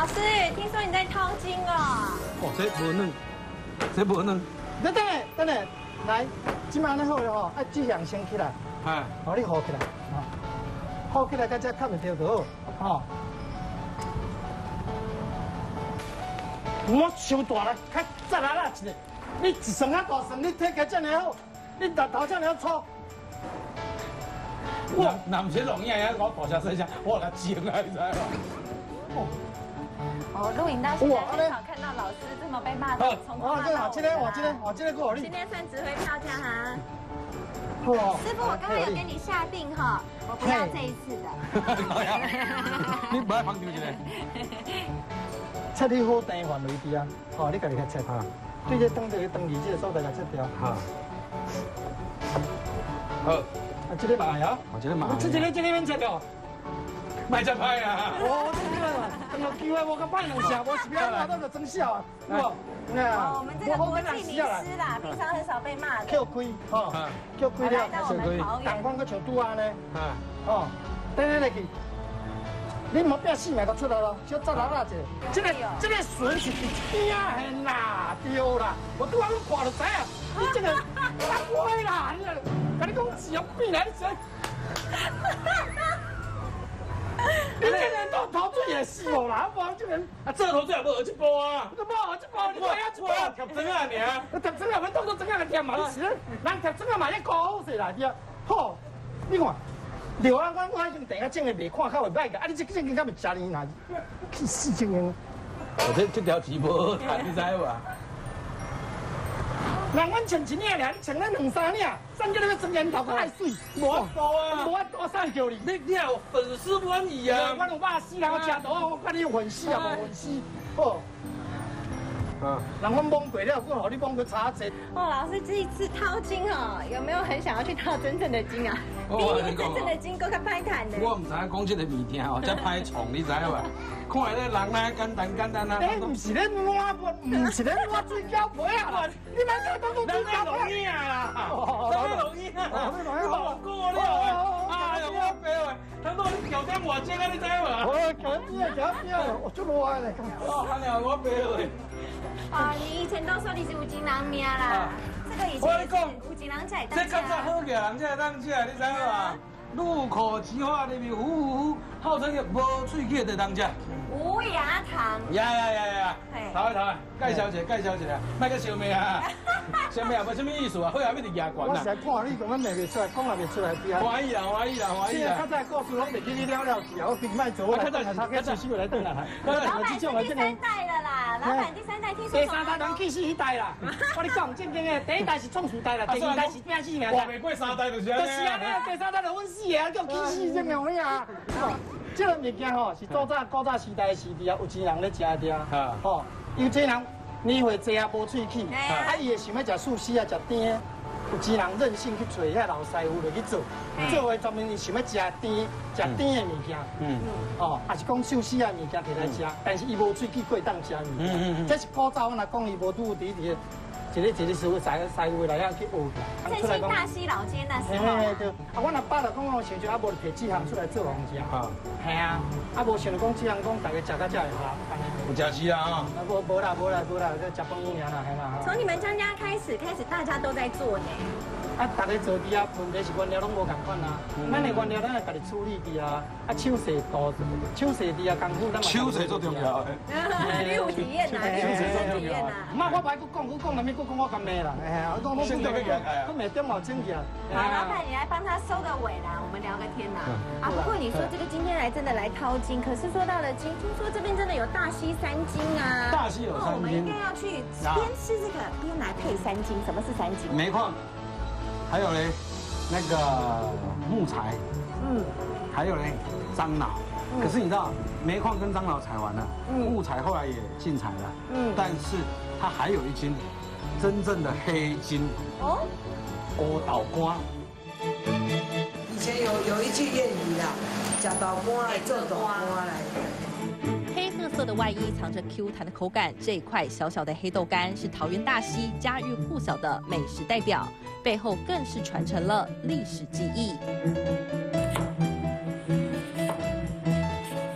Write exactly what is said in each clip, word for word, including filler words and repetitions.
老师，听说你在掏金哦？ 哦，这无软，这无软。 你等下，等下，来，今晚安尼好了吼，爱这样先起来， 哎， 好，你好起来，好，好起来，到这看袂到就好，吼。我伤大了，较再来啦一个，你一算啊大算，你体格这么好，你头头这么粗。 我那唔是容易啊，我大声说声，我来惊啊，你知道吗？ 哦，录影到现在很少看到老师这么被骂到从头骂到尾。 哦，今天我今天我今天过你。 今天算值回票价哈。 哦。 师傅，我刚刚有跟你下定哈，我不要这一次的。 你不爱放丢一个？ 切你好电范围啲啊，哦，你家己较切哈，对这当这个当二这个所在甲切掉。好。好。啊，这个嘛呀？ 我这个嘛。 这这个这个免切掉。 卖只歹啊！ 哦，这个嘛，等个机会我甲摆两下，我是不要拿到就真笑啊，是不？ 哦，我们这个国际名师啦，平常很少被骂的。 扣开，哦，扣开了， 来到我们桃园， 同款个像拄安尼，哦，等下来去，你莫变死命就出来咯，小扎拉拉者。这个这个笋是伫边啊，嘿啦，对啦，我拄安尼看就知啊，你这个拉歪啦，你甲你讲是要变来谁？你这人都头水也死无啦，无这人啊，这头水也无学一步啊， 都无学一步，你我要出啊， 贴针啊你啊， 贴针啊，阮当作针啊来贴嘛，你是人贴针啊嘛，迄高好势啦，对啊，好，你看，刘安我我已经等下整个袂看较袂歹个，啊你这这根敢袂食你哪？去死情形！ 我这这条钱无好赚，你知无？ 人阮穿一领俩，你穿咱两三领，三叫你个真烟头太水， 无法度啊， 无法度啥叫你？ 你你有粉丝满意啊！ 我有肉丝啦，我吃到，我看你有粉丝啊，无粉丝，好。啊，人阮蒙过了，我互你蒙个差者。 哦，老师这一次掏金哦，有没有很想要去掏真正的金啊？比你真正的金更较歹赚呢。 我唔知影讲这个物件哦，真歹创，你知无？看下咧人咧简单简单啊。 哎，唔是咧抹不，唔是咧抹水饺皮啊！你莫再当做水饺皮啊！当然容易啊！好过了啊！哎呀，我白话，他说你条件偌正啊，你知无？ 我条件条件，我做落来咧。 哦，安尼啊，我白话。 哦，你以前都说你是有金人命啦，这个以前是有金人才当家。 这较早好个人才当家，你知无？入口即化里面，呼呼呼，号称个无喙齿的当家。 无牙糖。 呀呀呀呀！头来头来，介绍一下，介绍一下，卖个小妹啊！小妹啊，无什么意思啊？好后面是牙关啦。我是来看你，根本卖袂出来，讲也袂出来。 欢喜啦，欢喜啦，欢喜啦！ 较早故事拢袂记你了了去啊，我并卖做，我较早他开始续来等来。 老板是第三代了啦，老板第三代听说。 第三代人去死一代啦！我你讲正经的，第一代是创厝代啦，第二代是变死命。 我未过三代就是安尼。 就是安尼，第三代就阮死个，叫去死正样个啊！这个物件吼是早早古早时代时底啊，有钱人咧食的啊，吼，有钱人年岁济啊无喙齿，啊伊会想要食素食啊食甜，有钱人任性去找遐老师傅来去做，做话专门是想要食甜食甜的物件，嗯，哦，也是讲素食的物件摕来食，但是伊无喙齿过会当食物件，这是古早我若讲伊无拄伫伫。一个一个师傅师师傅来遐去学的。正新大溪老街那时候。 嘿对，啊，阮阿爸就讲讲，想就啊无摕几项出来做红食。啊。系啊，啊无想着讲几项讲大家食到这会好，安尼。 有食死啊！啊， 无无啦无啦无啦，这食饭物尔啦，系啦。 从你们张家开始，开始大家都在做呢。 啊，大家做啲啊，问题是原料拢无共款啊。咱的原料咱会家己处理啲啊，啊手势多，手势啲啊功夫咱嘛。 手势最重要的。 你有体验呐，你有体验呐。 妈，我白佫讲，佫讲，那边佫讲我干咩啦？哎呀，我讲我不讲，我每点毛真嘅。 好，老板，你来帮他收个尾啦，我们聊个天呐。啊，不过你说这个今天来真的来掏金，可是说到了金，听说这边真的有大溪三金啊。 大溪有三金。 我们应该要去边吃这个边来配三金。什么是三金？ 煤矿。还有嘞，那个木材，嗯，还有嘞樟脑。可是你知道，煤矿跟樟脑采完了，木材后来也进采了，嗯，但是它还有一斤真正的黑金哦，孤豆干。 以前有有一句谚语啦，吃豆干来做豆干来。 黑褐色的外衣藏着 Q 弹的口感，这一块小小的黑豆干是桃园大溪家喻户晓的美食代表，背后更是传承了历史记忆。探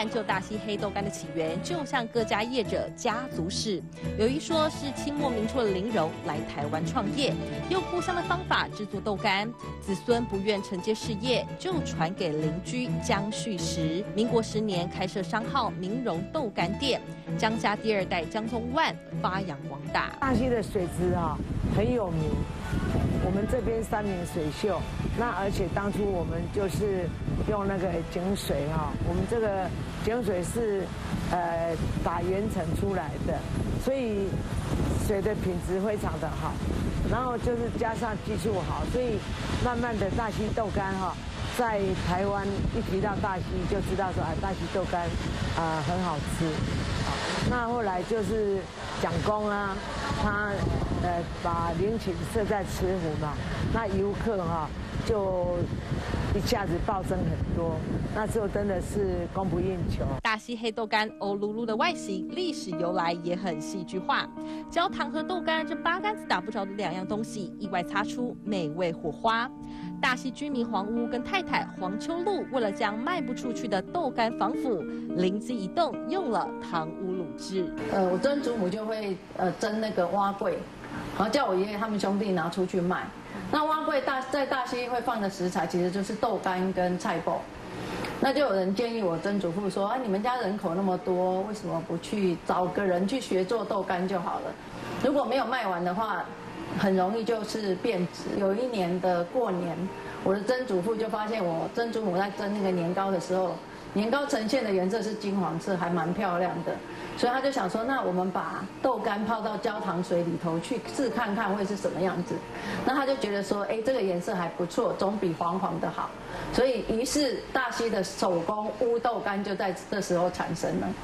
探究大溪黑豆干的起源，就像各家业者家族史。有一说是清末民初的林荣来台湾创业，用故乡的方法制作豆干，子孙不愿承接事业，就传给邻居江旭时。民国十年开设商号明荣豆干店，江家第二代江宗万发扬光大。 大溪的水质啊很有名，我们这边山明水秀。那而且当初我们就是用那个井水哈，我们这个井水是呃打原层出来的，所以水的品质非常的好。然后就是加上技术好，所以慢慢的大溪豆干哈，在台湾一提到大溪就知道说啊大溪豆干啊、呃、很好吃。那后来就是蒋公啊，他呃把陵寝设在慈湖嘛，那游客哈、啊、就一下子暴增很多，那时候真的是供不应求。 大溪黑豆干欧噜噜的外形历史由来也很戏剧化，焦糖和豆干这八竿子打不着的两样东西，意外擦出美味火花。大溪居民黄屋跟太太黄秋露为了将卖不出去的豆干防腐，灵机一动用了糖污卤制。 呃，我曾祖母就会呃蒸那个蛙桂，然后叫我爷爷他们兄弟拿出去卖。那蛙桂大在大溪会放的食材其实就是豆干跟菜脯。那就有人建议我曾祖父说：“啊，你们家人口那么多，为什么不去找个人去学做豆干就好了？如果没有卖完的话，很容易就是变质。”有一年的过年，我的曾祖父就发现我曾祖母在蒸那个年糕的时候，年糕呈现的颜色是金黄色，还蛮漂亮的，所以他就想说，那我们把豆干泡到焦糖水里头去试看看会是什么样子。那他就觉得说，哎，这个颜色还不错，总比黄黄的好。所以于是大溪的手工乌豆干就在这时候产生了。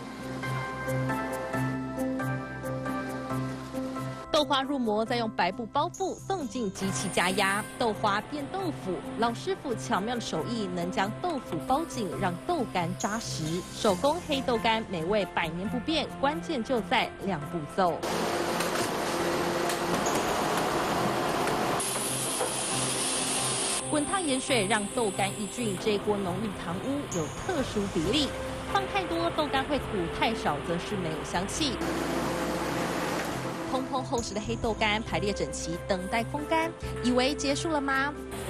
豆花入模，再用白布包覆，送进机器加压，豆花变豆腐。老师傅巧妙的手艺，能将豆腐包紧，让豆干扎实。手工黑豆干美味百年不变，关键就在两步骤。滚烫盐水让豆干抑菌，这一锅浓郁糖污有特殊比例，放太多豆干会苦，太少则是没有香气。蓬蓬厚实的黑豆干排列整齐，等待风干。以为结束了吗？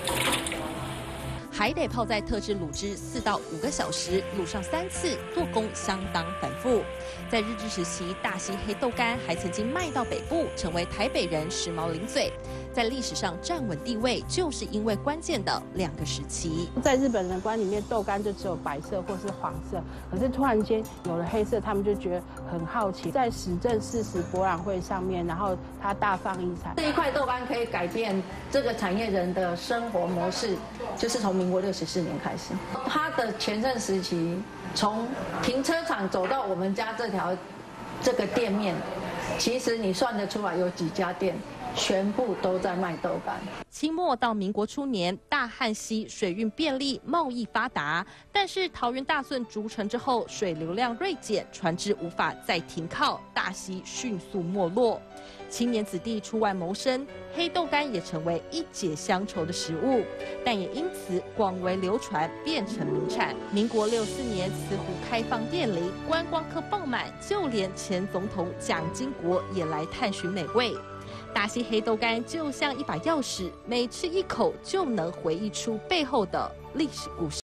还得泡在特制卤汁四到五个小时，卤上三次，做工相当繁复。在日治时期，大溪黑豆干还曾经卖到北部，成为台北人时髦零嘴。在历史上站稳地位，就是因为关键的两个时期。 在日本人观里面，豆干就只有白色或是黄色，可是突然间有了黑色，他们就觉得很好奇。在史政四十博览会上面，然后他大放异彩。 这一块豆干可以改变这个产业人的生活模式，就是从民国六十四年开始。它的全盛时期，从停车场走到我们家这条这个店面，其实你算得出来有几家店。全部都在卖豆干。 清末到民国初年，大汉溪水运便利，贸易发达，但是桃园大顺筑成之后，水流量锐减，船只无法再停靠，大溪迅速没落。青年子弟出外谋生，黑豆干也成为一解乡愁的食物，但也因此广为流传，变成名产。民国六四年，慈湖开放店里，观光客爆满，就连前总统蒋经国也来探寻美味。大溪黑豆干就像一把钥匙，每吃一口就能回忆出背后的历史故事。